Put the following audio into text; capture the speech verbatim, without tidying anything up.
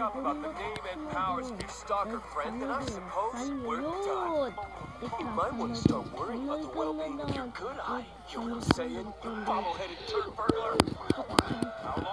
up about the name and powers of your stalker friend, then I suppose we're done. You might want to start worrying about the well-being of your good eye. You know what I'm saying? You bobble-headed turd burglar. How